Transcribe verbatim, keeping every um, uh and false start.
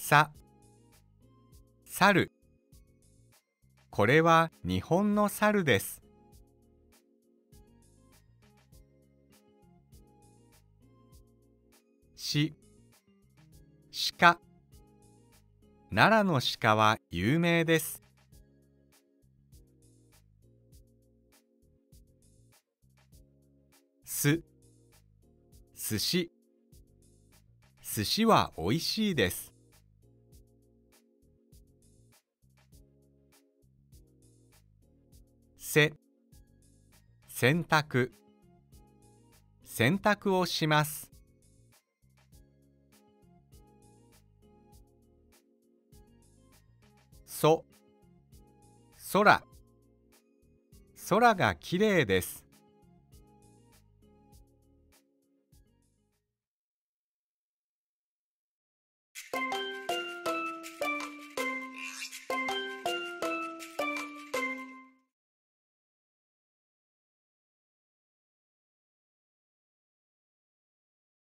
さ、猿。これは日本の猿です。し、鹿。奈良の鹿は有名です。す、寿司。寿司はおいしいです。せ、洗濯。洗濯をします。そ、空。空がきれいです。